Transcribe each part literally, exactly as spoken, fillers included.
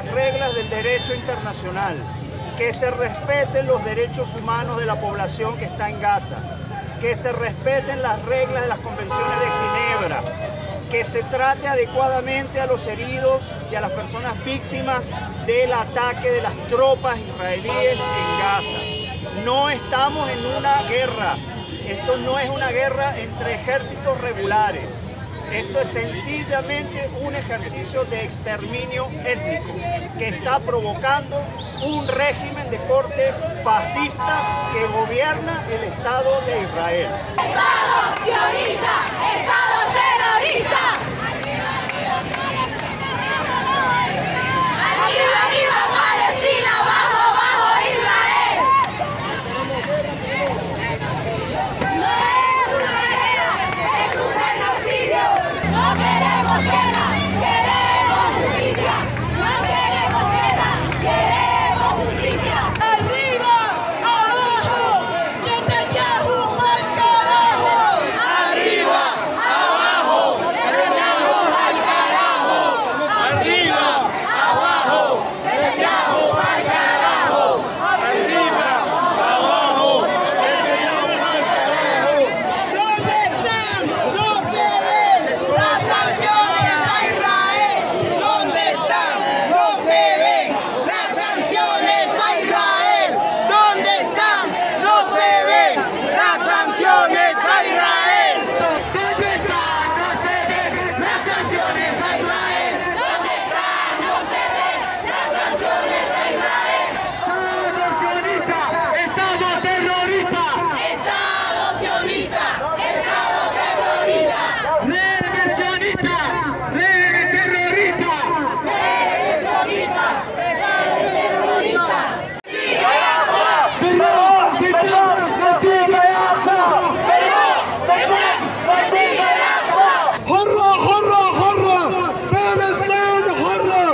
las reglas del derecho internacional, que se respeten los derechos humanos de la población que está en Gaza, que se respeten las reglas de las convenciones de Ginebra, que se trate adecuadamente a los heridos y a las personas víctimas del ataque de las tropas israelíes en Gaza. No estamos en una guerra. Esto no es una guerra entre ejércitos regulares. Esto es sencillamente un ejercicio de exterminio étnico que está provocando un régimen de corte fascista que gobierna el Estado de Israel. ¡Estado sionista! ¡Estado terrorista! ¡Arriba, arriba, Palestina! ¡Bajo, bajo, Israel! No es una guerra, es un genocidio. No queremos guerra, queremos justicia. No queremos guerra, queremos justicia. ¡Arriba, abajo! ¡Netanyahu al carajo! ¡Arriba, abajo! ¡Netanyahu al carajo! ¡Arriba, abajo! ¡Netanyahu al carajo! ¡Arriba, abajo! ¡Netanyahu al carajo! ¿Dónde están? ¡No se ven! ¡Las sanciones a Israel! ¿Dónde están? ¡No se ven! ¡Las sanciones a Israel! ¿Dónde están? ¡No se ven! ¡Las sanciones a Israel! ¿Dónde están? ¡No se ven! ¡Las sanciones a Israel! ¿Dónde están? ¡No se ven! ¡Las sanciones a Israel! ¡Estado sionista! ¡Estado terrorista! ¡Estado sionista! ¡Estado terrorista! ¡Red sionista! ¡Red terrorista! ¡Red sionista! ¡Red terrorista! حرة حرة حرة فلسطين حرة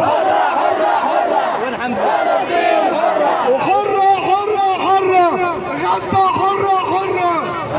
وحرة حرة حرة غزة حرة حرة.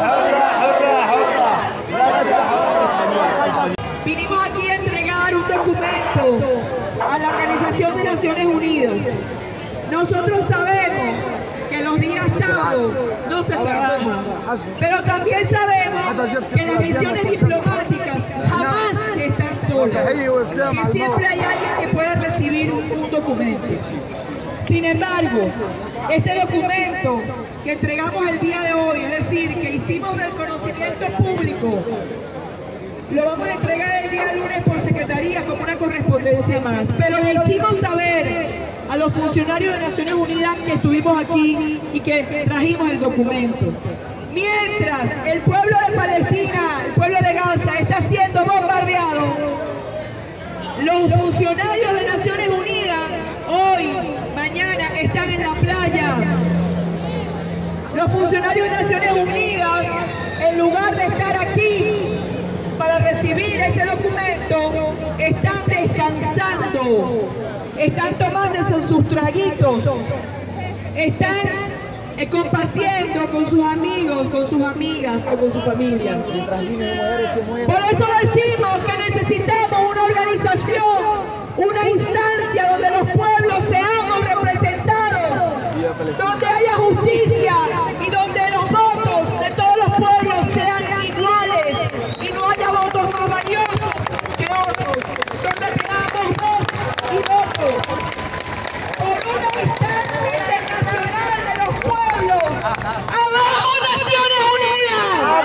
Vinimos aquí a entregar un documento a la Organización de Naciones Unidas. Nosotros sabemos que los días sábados no se trabaja, pero también sabemos que las misiones diplomáticas jamás están solas, que siempre hay alguien que puede recibir un documento. Sin embargo, este documento que entregamos el día de hoy, es decir, que hicimos del conocimiento público, lo vamos a entregar el día lunes por secretaría como una correspondencia más. Pero le hicimos saber a los funcionarios de Naciones Unidas que estuvimos aquí y que trajimos el documento. Mientras el pueblo de Palestina, el pueblo de Gaza, está siendo bombardeado, los funcionarios de Naciones Unidas hoy, mañana, están en la playa. Los funcionarios de Naciones Unidas, en lugar de estar aquí para recibir ese documento, están descansando, están tomando sus traguitos, están eh, compartiendo con sus amigos, con sus amigas o con su familia. Por eso decimos que necesitamos una organización, una instancia donde los pueblos seamos representados, donde haya justicia y donde los votos de todos los pueblos sean iguales y no haya votos más valiosos que otros, donde tengamos voz y votos por una instancia internacional de los pueblos. ¡Abajo Naciones Unidas!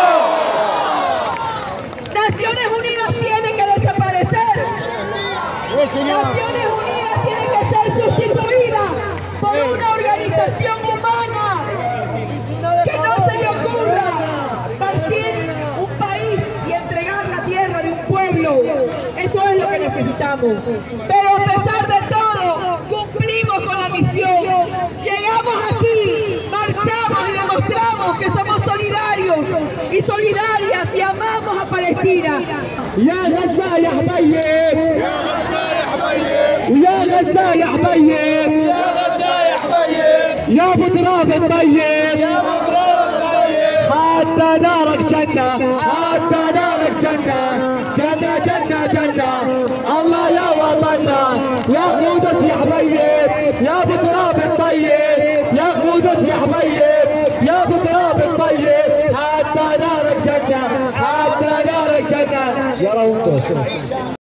Naciones Unidas tiene que desaparecer. Naciones Unidas tiene que ser sustituida por una organización humana, que no se le ocurra partir un país y entregar la tierra de un pueblo. Eso es lo que necesitamos. Pero a pesar de todo, cumplimos con la misión. Llegamos aquí, marchamos y demostramos que somos solidarios y solidarias y amamos a Palestina. يا غزة يا حبيب يا غزة يا حبيب ويا غزة يا حبيب يا غزة يا حبيب يا ابو تراب الطيب يا ابو تراب الطيب حتى نارك جنة حتى نارك جنة جنة جنة جنة الله يا وطننا يا قدس يا حبيب يا ابو تراب الطيب يا قدس يا حبيب يا ابو تراب الطيب حتى نار الجنه حتى نار الجنه يا رب.